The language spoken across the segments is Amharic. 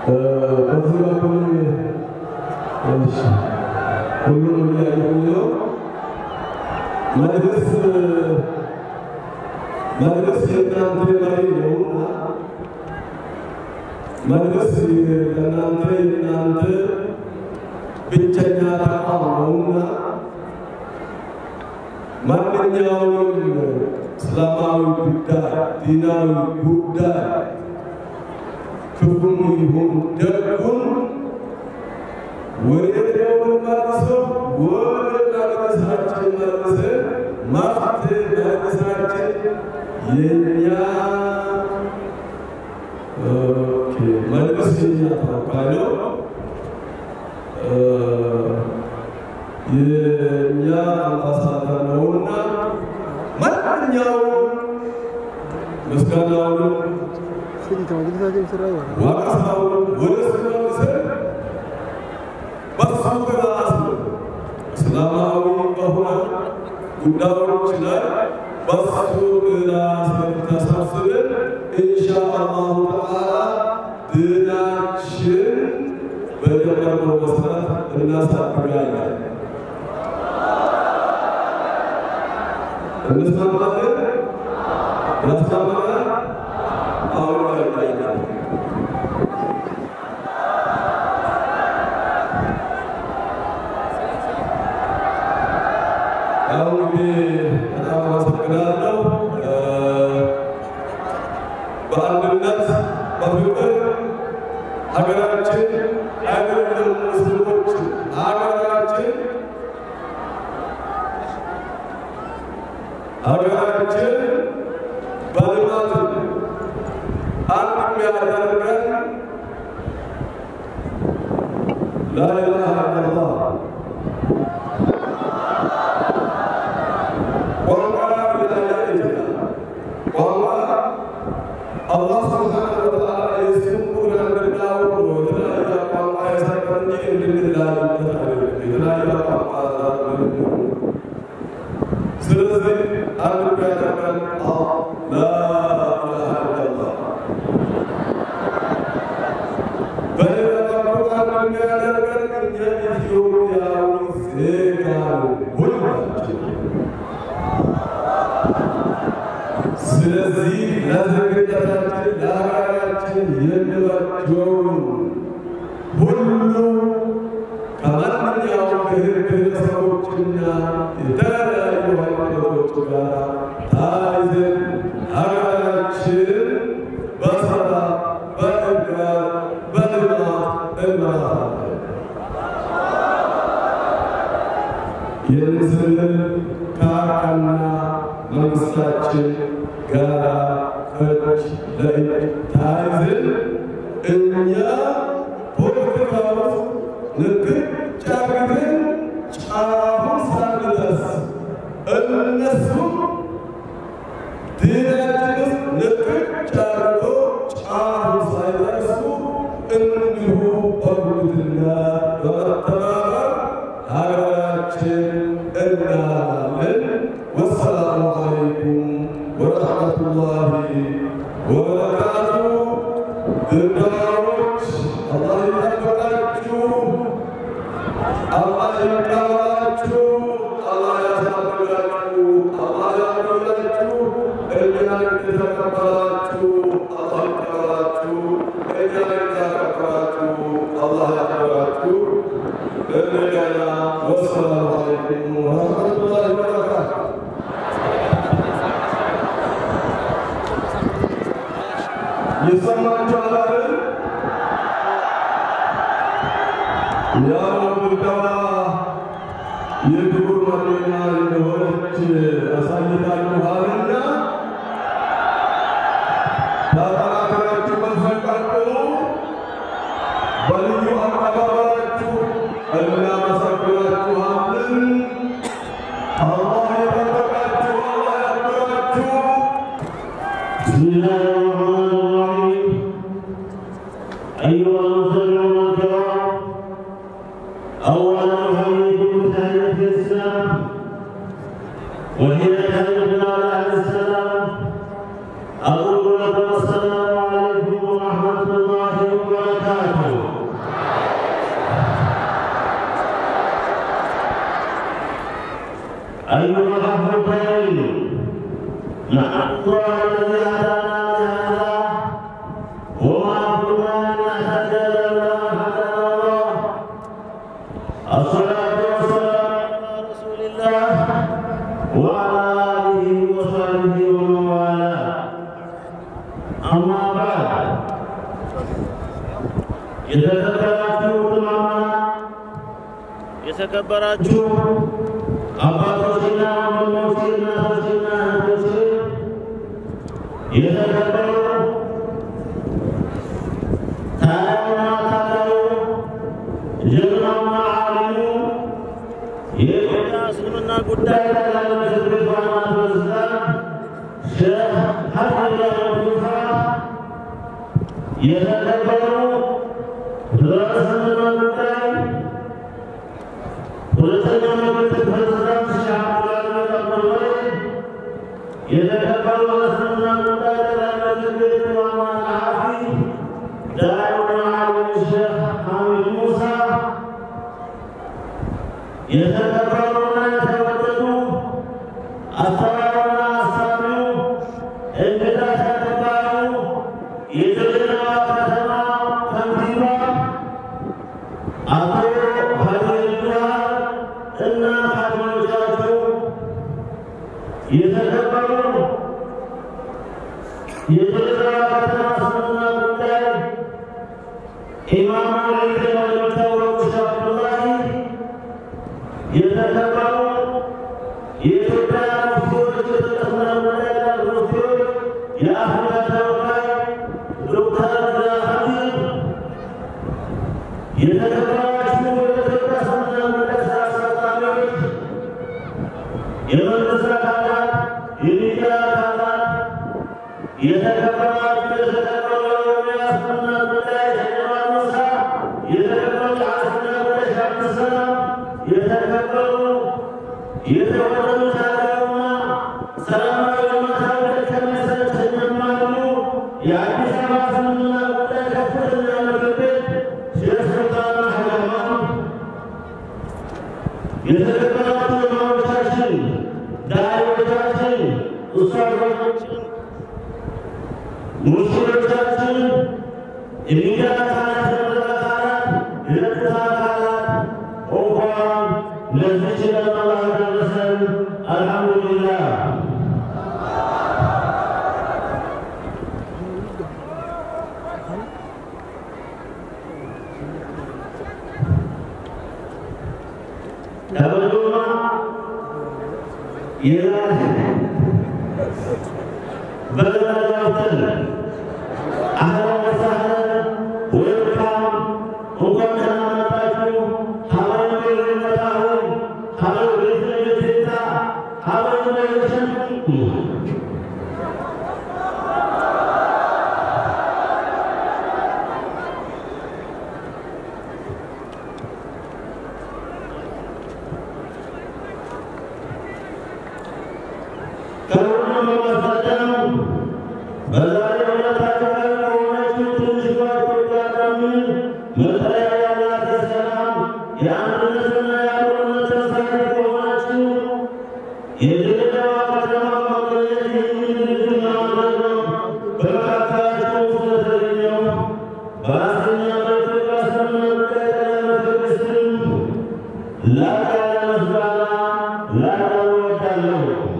ولا أيها الأخوتين نحمد الله الذي هدانا لهذا وما كنا لنهتدي لولا أن هدانا الله. الصلاة والسلام على رسول الله وعلى آله وصحبه ومن والاه. أما بعد የተከበራችሁ አባቶችና ወንድሞችና እህቶች የተከበሩ ታላላቅ ጀግናውና ዓሊሙ የኢትዮጵያ እስልምና ጉዳይ ጠቅላይ ምክር ቤት ዋና ፕሬዝዳንት ሼህ ሐሰን ሙሳ የተከበሩ ለእስልምና ጉዳይ ሁለተኛ ምክትል ፕሬዝዳንት ሼህ አብዱልአዚዝ አብዱልወሊድ የተከበሩ ለእስልምና ጉዳይ ጠቅላይ ምክር ቤት ዋና ጸሐፊ ዳዒውና ዓሊሙ ሼህ ሐሚድ ሙሳ የተከበሩና የተወደዱ አስተባባሪና አሳቢው እንግዳ ተቀባዩ የድሬዳዋ ከተማ ከንቲባ አቶ እና ካድሬዎቻቸው የተከበሩ የድሬዳዋ ከተማ እስልምና ጉዳይ ኢማም ተብለው የሚታወቁ ሼህ አብዱላሂ የተከበሩ የኢትዮጵያ ሙፍቲዎች የእስልምና ጉዳይ ሙፍቲዎች የአፍሪካ ተወካይ ዶክተር ሀቢብ የተከበራችሁ የኢትዮጵያ እስልምና ጉዳይ ስራ አስፈጻሚዎች የመንግስት አካላት የሚዲያ አካላት የተከበራችሁ የኦሮሚያ እስልምና ጉዳይ ሼህ ሙሳ የተከበሩ የአስመራ ጉዳይ ሼህ አብዱሰላም የተከበሩ የተወደዱ ታላቁና ሰላማዊ ለማሳደግ ከሚሰጥ የሚማሉ የአዲስ አበባ እስልምና ጉዳይ ከፍተኛ ምክር ቤት ሼህ ሱልጣን አህመድ የተከበራችሁ ኢማሞቻችን፣ ዳዒዎቻችን፣ ኡስታዞቻችን፣ ሙርሺዶቻችን፣ የሚዲያ አካላት፣ አካላት፣ የጸጥታ አካላት እንኳን ለዚህች ቀን አላህ አደረሰን። አልሐምዱሊላህ። ተበሉና የዛሬ በለዳውተን አህለን ወሰህለን ዌልካም እንኳን ደህና መጣችሁ። ሀበይ መጣሁ ሀበይ ቤተልሔም ሀበይ ቤተልሔም በዛሬው ዕለት አካባቢ ከሆነችው ትንሿ ኢትዮጵያ ቀምን መጠሪያ ያላት የሰላም የአንድነትና የአብሮነት ተምሳሌት ከሆነችው የድሬዳዋ ከተማ መገኘት ይህንን ድል ለማድረግ ነው። በመካከላቸው ስለተገኘው በአስረኛ በኢትዮጵያ እስልምና ጉዳይ ጠቅላይ ምክር ቤት ስም ላቅ ያለ ምስጋና ላቀርብ እወዳለሁ።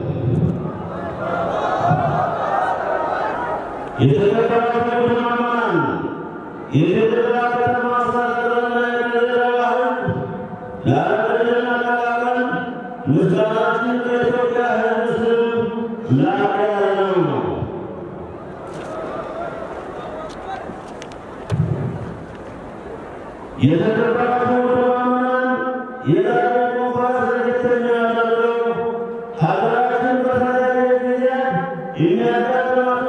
የተከበራችሁ ምዕመናን፣ የድሬዳዋ ከተማ አስተዳደርና የድሬዳዋ ሕዝብ ለአረንጓዴና ለቀላቀል ምስጋናችን በኢትዮጵያ ሕዝብ ስም ላቅ ያለ ነው። የተከበራችሁ ምዕመናን፣ የዛሬው ኮንፈረንስ ለየት የሚያደርገው ሀገራችን በተለያየ ጊዜያት የሚያጋጥማትን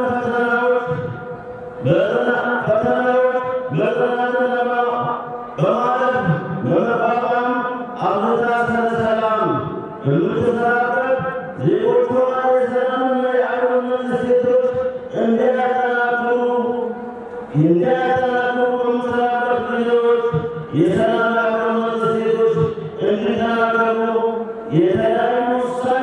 ፈተናዎች በማለፍ በመቋቋም አብዝታ ስለ ሰላም የምትሰራበት ዜጎቿ የሰላምና የአብሮነት እሴቶች እንዲያጠናክሩ በምትሰራበት ጊዜዎች የሰላም የአብሮነት እሴቶች እንዲጠናከሩ የተለያዩ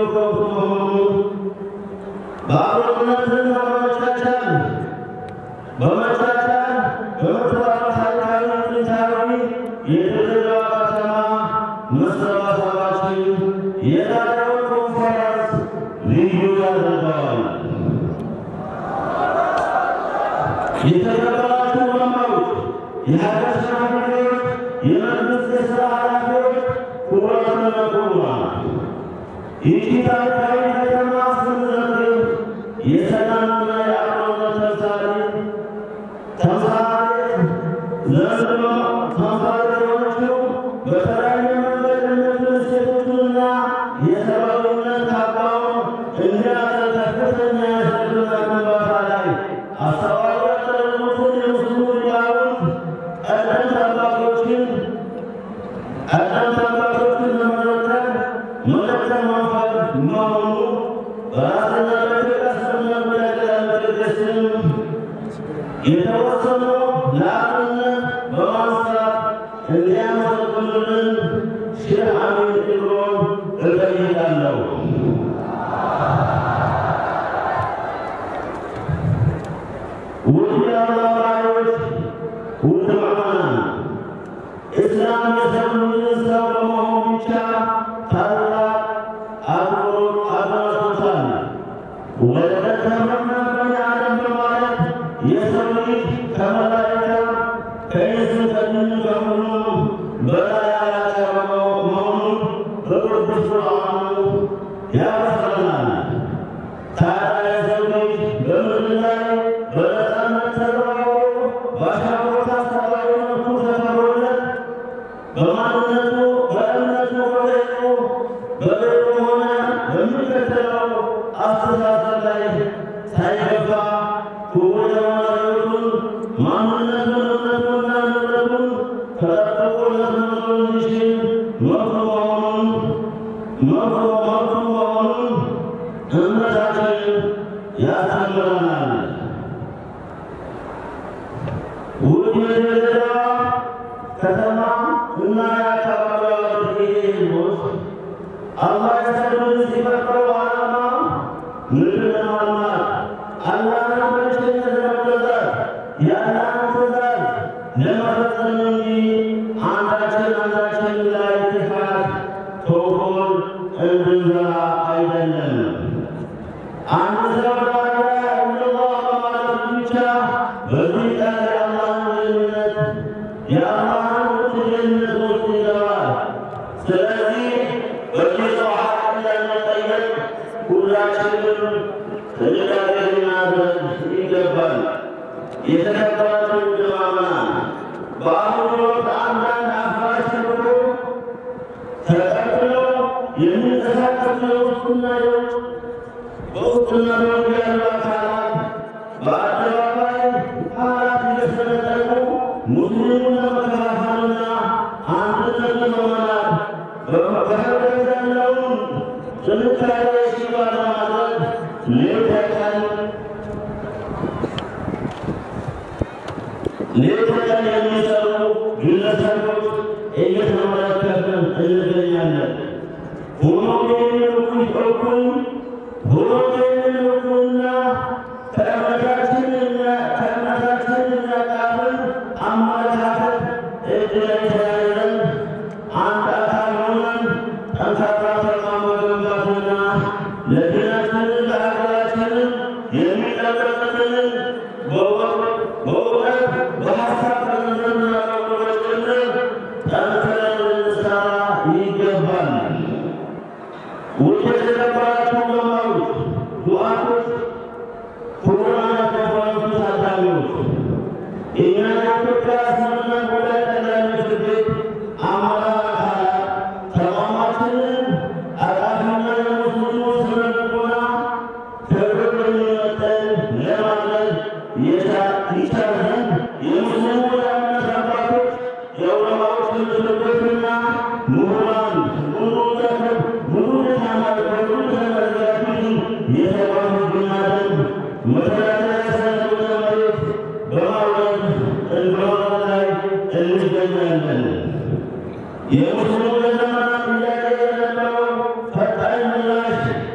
የሙስሊሙ ዘመናት ጥያቄ የነበረው ፈጣን ምላሽ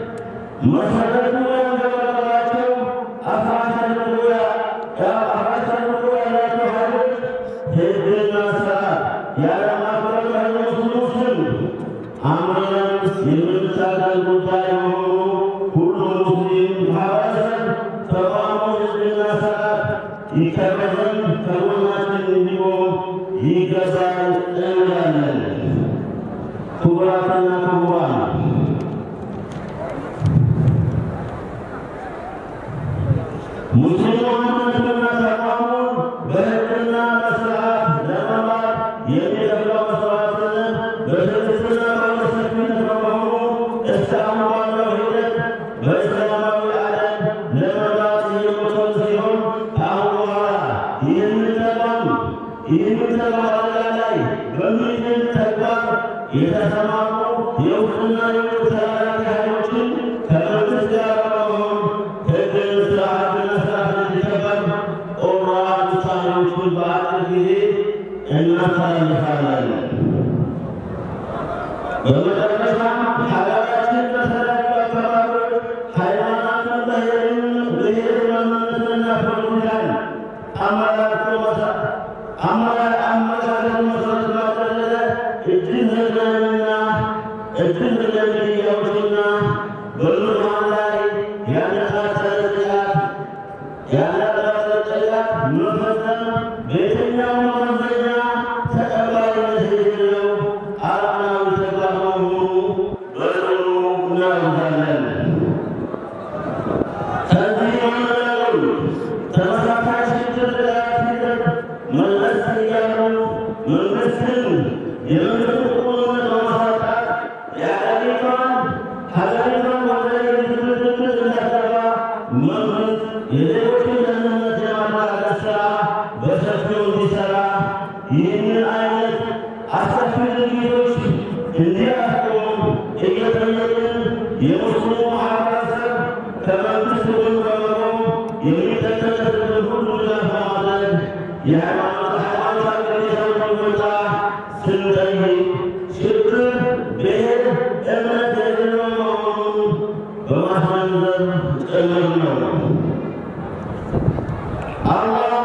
ሕግና ሥርዓት ያለማክበር በሙስሊም አምነን የምንታገል ጉዳይ መሆኑ ሁሉም ሙስሊም ማህበረሰብ ተቋሞች ሕግና ሥርዓት ይከበር ዘንድ ከጎናችን እንዲቆም ይገባል እንላለን። ክቡራትና ክቡራን ሙስሊሙ አንድነትና ተቋሙን በሕግና በሥርዓት ለመምራት የሚከፍለው መስዋዕትነት በትዕግስትና በሰፊነት በመሆኑ እስካሁን ባለው ሂደት በእስላማዊ ዓለም ለመምራት እየሞከሩ ሲሆን ከአሁን በኋላ ይህንን ተቋም አደጋ ላይ በሚጥል ተግባር የተሰማሩ የውስጥና የውጭ ተላላኪ ኃይሎችን ከመንግሥት ጋር በመሆን ሕግን ሥርዓትና ሥርዓት እንዲከበር ቆራጥ ውሳኔዎችን በአጭር ጊዜ እናስተላልፋለን። በመጨረሻም ሀገራችን በተለያዩ አካባቢዎች ሃይማኖትን ብሔር ማንነትንና ፖለቲካን አመለካከትን መሠረት ባደረገ እጅግ ዘግናኝ ግድያዎችና በንጹሐን ላይ ያነጣጠረ ጥቃት መፈጸም በየትኛውም መመዘኛ ተቀባይነት የሌለው አረመኔያዊ ተግባር መሆኑ በጽኑ እናወግዛለን። ከዚህ በመቀጠል ተመሳሳይ ችግር ሲደርስ መለስ እያሉ መንግሥትን ቁርጠኝነት በማሳጣት ሀገሪቷን ወደ የትምህርት እንዳትገባ መንግሥት የዜጎችን ደህንነት የማረጋገጥ ሥራ በሰፊው እንዲሠራ ይህንን ዓይነት አስከፊ ድርጊቶች እንዲያስቆም እየጠየቅን የሙስሊሙ ማህበረሰብ ከመንግሥት ጎን በመቆም የሚጠበቅበትን ሁሉ ድጋፍ በማድረግ የሃይማኖታዊ ግዴታዎችን እንዲወጣ ስንጠይቅ ችግር ብሔር እምነት የሌለው መሆኑን በማስገንዘብ ጭምር ነው። አላህ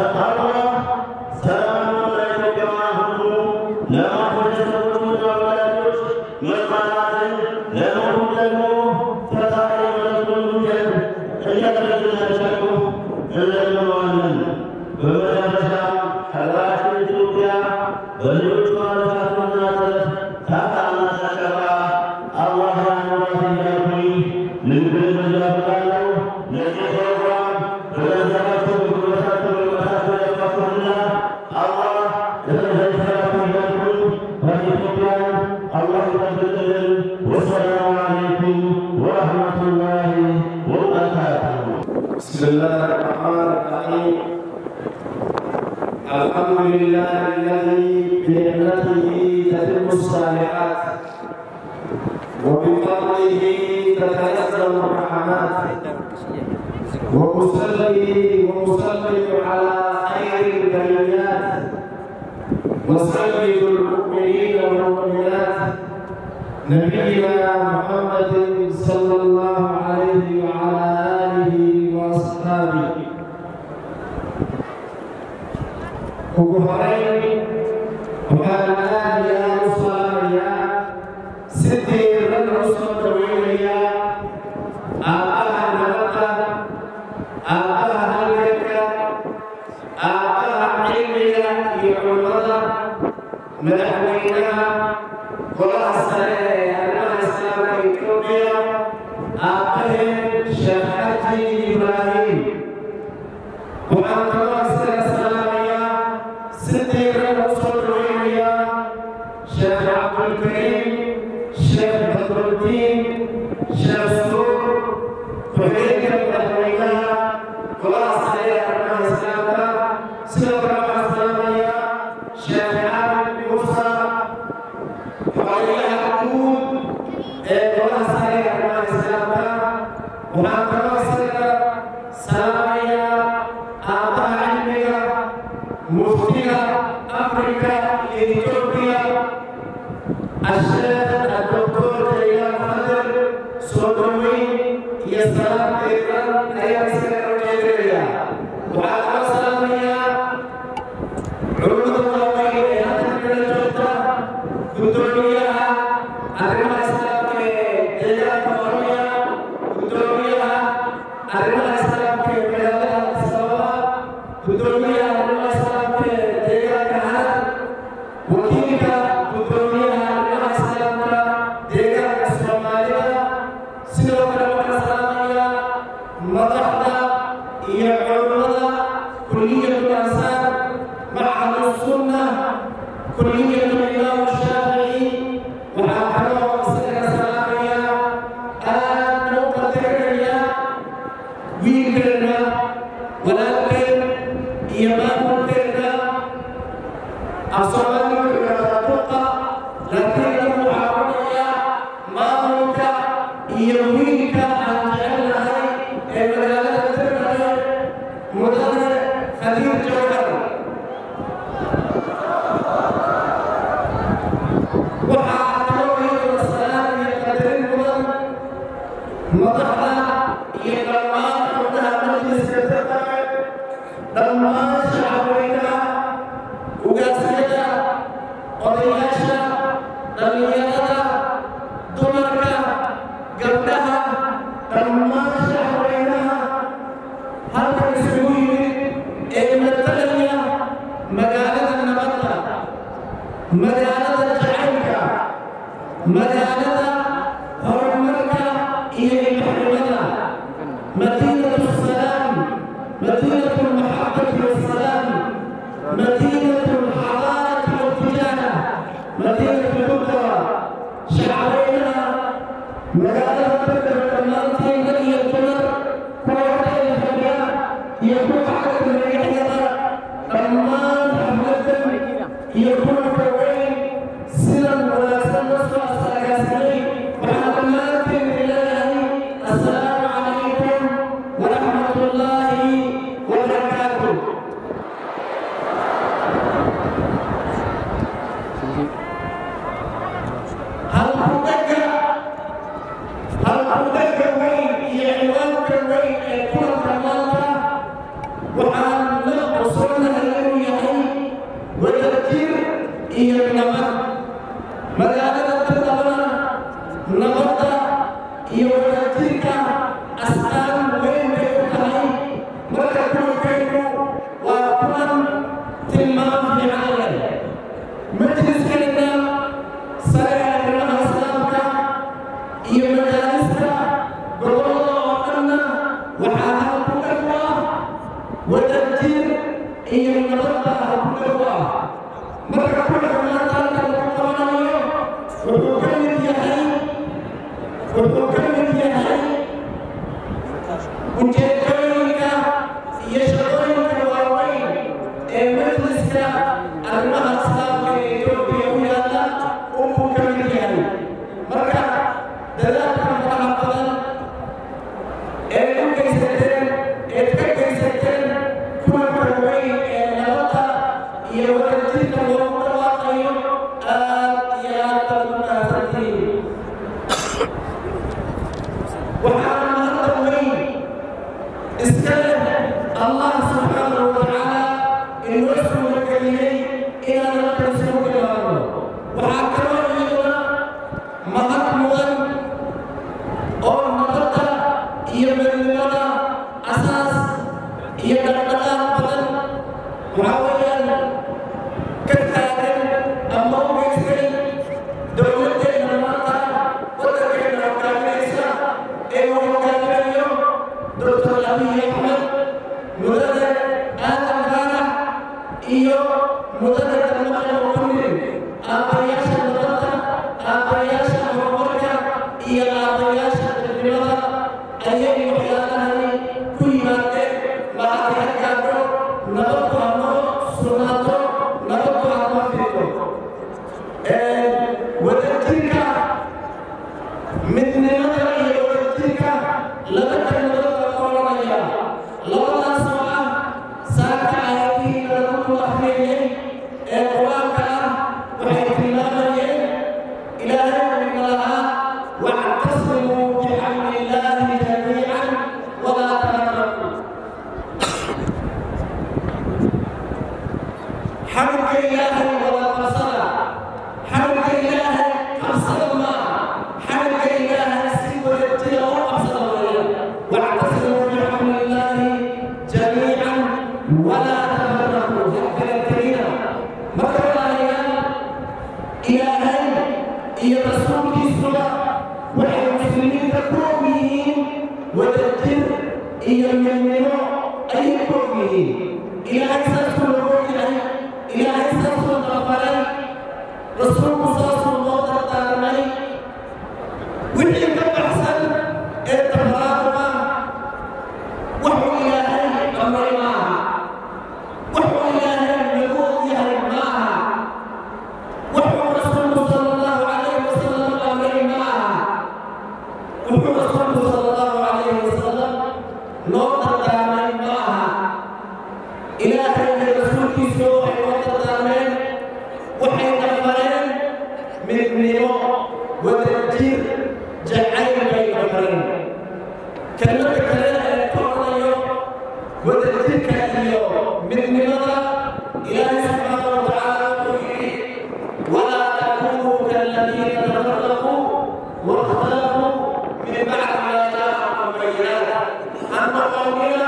ሰላሙን ለኢትዮጵያውያን ሁሉ ለማህበረሰቦችና ወላጆች መጽናናትን ለሞቱት ደግሞ ፈጣሪ ምሕረቱን እንዲያደርግላቸው እንለምነዋለን። በመጨረሻም ሀገራችን ኢትዮጵያ በልጆቿ ልፋትና ጥረት ታታና ተከብራ አላህ ያኑራት እያልኩኝ ንግግሬን በዚሁ አበቃለሁ። ለዚህ ፕሮግራም በገንዘባችሁ በጉልበታችሁ ያባችሁና አላህ ለተዘይፈራችሁ እያልኩኝ በኢትዮጵያን አላህ ይጠብቅልን። ወሰላሙ አለይኩም ወረሕመቱላሂ ወበረካቱሁ። ብስሚላህ ራሕማን ራሒም الحمد لله الذي بنعمته تتم الصالحات وبفضله تتنزل الرحمات وأصلي وأسلم على خير البريات وسيد المؤمنين والمؤمنات نبينا محمد صلى الله عليه وعلى آله وأصحابه. وقهرين وكان آليا وصاليا ستير الرسل طويليا آباها الملكة آباها الكتة آباها علميا يعلمها مدحوينها خلاصة الإسلام في إثيوبيا آباهم شيخ حجي إبراهيم وأن خلاصة ستير الرسل طويليا شيخ عبد الكريم شيخ بدر الدين شيخ سرور فهيك الأهوية خلاصة الإسلام سنة الإسلامية شيخ عابد موسى فعلي يعقوب خلاصة الإسلام وعن خلاصة السلامية آباء علمية مفتية أفريقيا إثيوبيا الشيخ الدكتور جيلان خضر سودوي يسلم إيران أيام سنة نيجيريا وعلى السلامية عروض وكيلك قدوميها لله سلامنا ديجاك الصومالية سنوك لما سلامية مضحنا يعرضنا كلية الأنسان معهد السنة كلية الإمام الشافعي وحاكمه وسلك سلامية أن نقدرنا ويكرنا ولكن إمام كرنا أصابنا بالرقة لكن المعاونية ما منك يوميك أن تعلها المجالات التربية مدرب خليل جوهر وحاكمه السلام يقدرين مضحنا يقرمان حولها مجلس كتبه لما شعبنا وقاسينا قضياشا دليانا دمركا قبلها لما شعبنا هذا السويد المتلية مجالة النبضة مجالة الجعيكة مجالة هرمركا إيه محرمنا مدينة السلام مدينة المحبة والسلام مدينة الحضارة والتجارة مدينة القدرة شعبنا مجالة القدرة المنطقة التي يكون قوة الحياة يكون عدد الرجال رمان حملة يكون كوين سلم ولا سلم وسلاسلين وحملات الله السلام عليكم ورحمة الله وبركاته. هل أردك وين يعنوانك وين يكون كمالك وحال وصلنا اليوم وتذكير النمط مجالة التدبر نمط يوجدك أسلام وين بيوتهي وتكون كيفو وكل تمام في عالم مجلس كلنا سريع لنا أسلامك يمجالسك بالله وقلنا وحاها بقوة وتذكير النمط بقوة مرة كلها من ذلك القرآن وحكمت يحيي وجدتك يشغلك الواوين مجلسك المهد سلامك إثيوبيا ويا الله وحكمت يحيي مرة دلالك المتحفظا اتكيستين كل كروين نبطة يوجدتك الواقعي يا المناسبين وحال هذا الوين استلم الله سبحانه وتعالى إنه يسمو لك إليه إلى أن تنسوا بالله وحكروا إلينا مهد مغن أو مغطى يمن لنا أساس يمن لنا بدن وحاولا كتاكل أما iyo rasuulkiisuba waxay muslimiinta ku og yihiin wadajir iyo midnimo ayay ku og yihiin. ilaahay saasuu nagu ogyahay, ilaahay saasuu nafaray, rasuulku saasuu noo dardaarmay. wixii ka baxsan ee tafaaraaquma wuxuu ilaahay amray maaha, wuxuu ilaahay nagu ogyahay maaha, wuxuu rasuulku sala allahu calayhi wasalam amray maaha, wuxuu rasuulku sala allahu calayhi wasalam noo dardaarmay maaha. ilaahay iyo rasuulkiisu waxay noo dardaarmeen, waxay nafareen midnimo, wadajir, jacayl bay nafareen. kelmada kale ee ka odhanayo wadajirka iyo midnimada, ilaahay subxaanahu wa tacaala wuxuu yidhi walaa takunuu kaaladiina tafarraquu waاkhtalafuu min bacdi maa jaa'ahum bayinaat. ha noqonina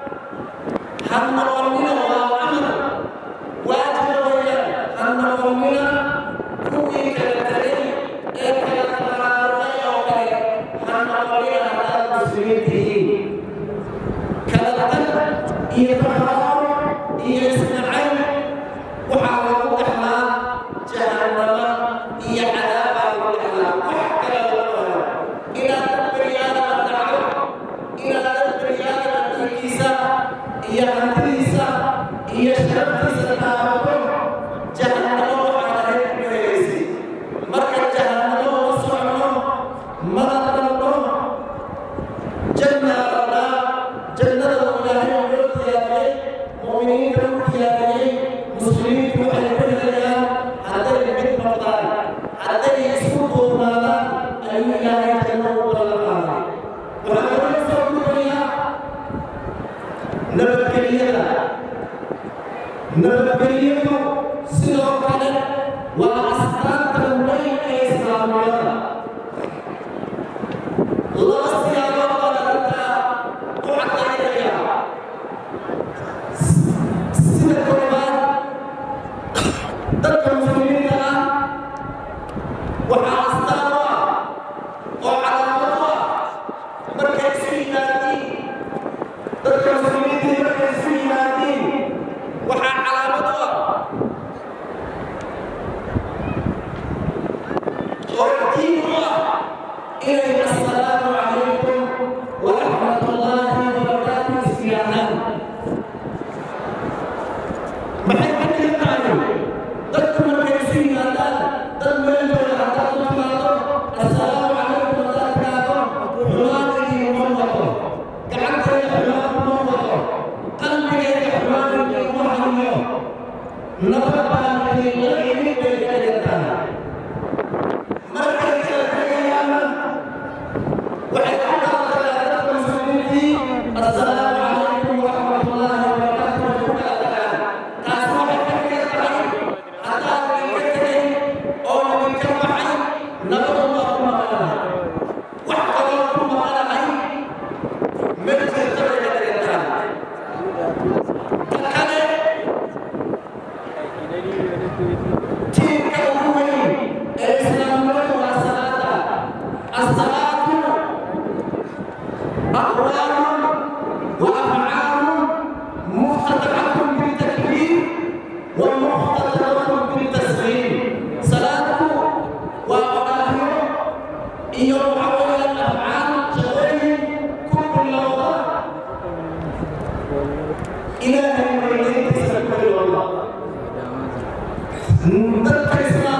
waa amar waajiba weeyaan, ha noqonina kuwii kala tegay ee kala tafaraaruqay oo kale, ha noqonina haddaad muslimiin tihiin. kala tag iyo tafaraaruq iyo isnacayb waxaa lagu dhaxlaa jahannama iyo cadaabaa lagu dhaxlaa, wax kale lama helo. inaad dad baniaadama dhacdo, inaad dad baniaadama dhiiggiisa iyo hantidiisa iyo sharaftiisa taabato, jahannamo waxaan ahayd ku helaysid. marka jahannamo la socono mana rabno, janna rabnaa. jannada ilaahay loo diyaariyey, mu'miniinta u diyaariyey, muslimiintu waxay ku helayaan hadday mid noqdaan, hadday isku duubnaadaan ayuu ilaahay janno u ballan qaaday. waxaa laga soo gudbayaa nabadgelyadu sidoo kale waa astaanta weyn ee islaamnimada. laba siyaabood baa arrintaa u cadaynaya. sida koowaad, dadka muslimiinta ah waxaa astaan u ah oo calaamad u ah markay isu yimaadiin. dadka muslimiintii markay isu yimaadiin waxaa calaamad u ah oo diin u ah inay assalaamu calaykum waraxmatullaahi wabarakaatuh is yidhaahdaan. maxay ka dhigan tahay? dadku markay isu yimaadaan, dad meelooda haddaad u timaado assalaamu calaykum haddaad tidhaahdo, xumaan idiinma wado, gacantayda xumaan kuma wado, qalbigayda xumaan idiinma hayo, nabad baan idinla imid bay ka dhigan tahay. markay kala tegayaana waxay ku kala tagaan dadka muslimiintii assalaamu calaykum waraxmatullaahi wabarakaatuh way ku kala tagaan. taas waxay ka dhigan tahay haddaad idinka tegay oo idinka baxay, nabadu waa ku maqanahay, wax kaloo ku maqanahay ma jirto bay ka dhigan tahay. ta kale tiirka ugu weyn ee islaamnimadu waa salaada. assalaatu aqwaalun wa afcaalun muftataxatun biltakbiir wa muftataxatun biltasliim. salaadku waa odhaahyo iyo waxa weeyaan afcaal, shaqooyin ku bilowda ilaahay weynayntiisa ku bilowda. dadka islaamka